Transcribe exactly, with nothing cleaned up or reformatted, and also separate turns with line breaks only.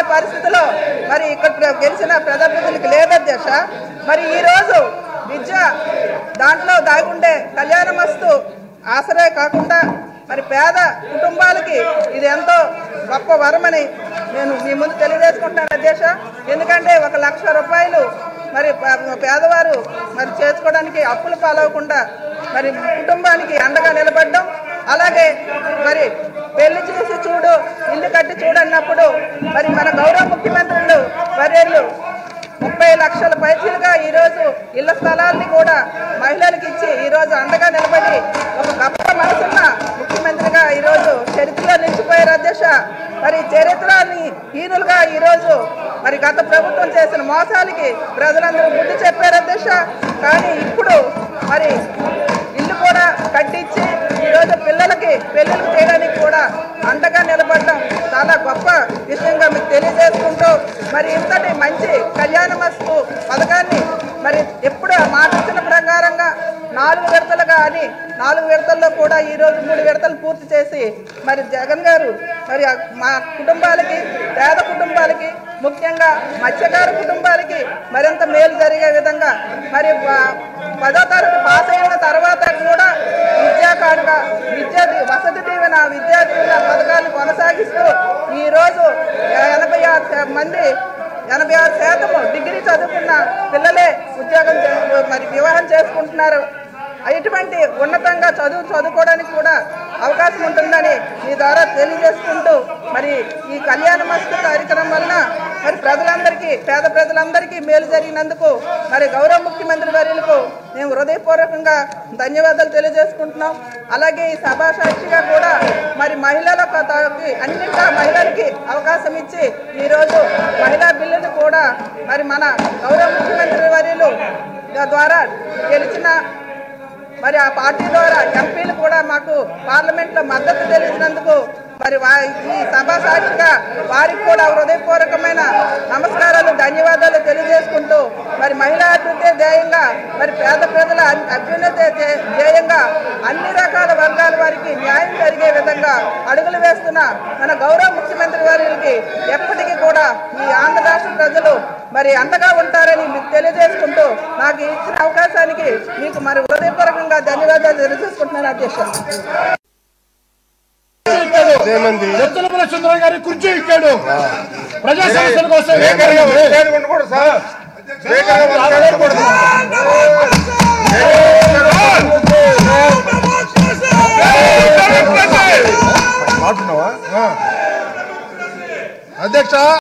పరిస్థితిలో మరి ఇక్కడ గెలిచిన ప్రజాప్రతినిధులకు లేదు అధ్యక్ష. మరి ఈరోజు విద్య దాంట్లో దాగుండే కళ్యాణమస్తు ఆసరే కాకుండా మరి పేద కుటుంబాలకి ఇది ఎంతో గొప్ప వరమని నేను మీ ముందు తెలియజేసుకుంటాను అధ్యక్ష. ఎందుకంటే ఒక లక్ష రూపాయలు మరి పేదవారు మరి చేసుకోవడానికి అప్పులు పాలవకుండా మరి కుటుంబానికి అండగా నిలబడడం, అలాగే మరి పెళ్లి చేసి చూడు ఇల్లు కట్టి చూడన్నప్పుడు మరి మన గౌరవ ముఖ్యమంత్రులు వర్యులు ముప్పై లక్షల పైసలుగా ఈరోజు ఇళ్ల స్థలాల్ని కూడా మహిళలకు ఇచ్చి ఈరోజు అండగా నిలబడి ఒక గొప్ప మనసున్న ముఖ్యమంత్రిగా ఈరోజు చరిత్రలో నిలిచిపోయారు అధ్యక్ష. మరి చరిత్రని హీనులుగా ఈరోజు మరి గత ప్రభుత్వం చేసిన మోసాలకి ప్రజలందరూ బుద్ధి చెప్పారు అధ్యక్ష. కానీ ఇప్పుడు మరి ఇల్లు కూడా కట్టించి ఈరోజు పిల్లలకి పెళ్లిళ్ళు చేయడానికి కూడా అండగా నిలబడడం చాలా గొప్ప విషయంగా మీకు తెలియజేసుకుంటూ మరి ఇంతటి మంచి కళ్యాణమస్తు పథకాన్ని మరి ఎప్పుడు మాట ఇచ్చిన ప్రకారంగా నాలుగు విడతలుగా అని నాలుగు విడతల్లో కూడా ఈరోజు మూడు విడతలు పూర్తి చేసి మరి జగన్ గారు మరి మా కుటుంబాలకి పేద కుటుంబాలకి ముఖ్యంగా మత్స్యకార కుటుంబాలకి మరింత మేలు జరిగే విధంగా మరి పదో తరగతి పాస్ అయిన తర్వాత కూడా విద్యా కానుక విద్యా వసతి దీవెన విద్యా దీవెన పథకాన్ని కొనసాగిస్తూ ఈరోజు ఎనభై ఆరు మంది ఎనభై ఆరు శాతం డిగ్రీ చదువుకున్న పిల్లలే ఉద్యోగం మరి వివాహం చేసుకుంటున్నారు. ఇటువంటి ఉన్నతంగా చదువు చదువుకోవడానికి కూడా అవకాశం ఉంటుందని మీ ద్వారా తెలియజేసుకుంటూ మరి ఈ కళ్యాణమస్తు కార్యక్రమం వలన మరి ప్రజలందరికీ పేద ప్రజలందరికీ మేలు జరిగినందుకు మరి గౌరవ ముఖ్యమంత్రి వర్యులకు మేము హృదయపూర్వకంగా ధన్యవాదాలు తెలియజేసుకుంటున్నాం. అలాగే ఈ సభా సాక్షిగా కూడా మరి మహిళలకు అన్నింటా మహిళలకి అవకాశం ఇచ్చి ఈరోజు మహిళా బిల్లును కూడా మరి మన గౌరవ ముఖ్యమంత్రి వర్యులు ద్వారా గెలిచిన మరి ఆ పార్టీ ద్వారా ఎంపీలు కూడా మాకు పార్లమెంట్లో మద్దతు తెలిసినందుకు మరి ఈ సభా సాక్షిగా వారికి కూడా హృదయపూర్వకమైన నమస్కారాలు ధన్యవాదాలు తెలియజేసుకుంటూ మరి మహిళా అభివృద్ధి ధ్యేయంగా మరి పేద ప్రజల అభ్యున్నతి ధ్యేయంగా అన్ని రకాల వర్గాల వారికి న్యాయం జరిగే విధంగా అడుగులు వేస్తున్న మన గౌరవ ముఖ్యమంత్రి వారికి ఎప్పటికీ కూడా ఈ ఆంధ్ర రాష్ట్ర ప్రజలు మరి అండగా ఉంటారని మీకు తెలియజేసుకుంటూ నాకు ఇచ్చిన అవకాశానికి మీకు మరి హృదయపూర్వకంగా ధన్యవాదాలు తెలియజేసుకుంటున్నాను అధ్యక్ష.
చంద్ర గారి కుర్చీ ఇచ్చాడు ప్రజా సమస్యల కోసం. అధ్యక్ష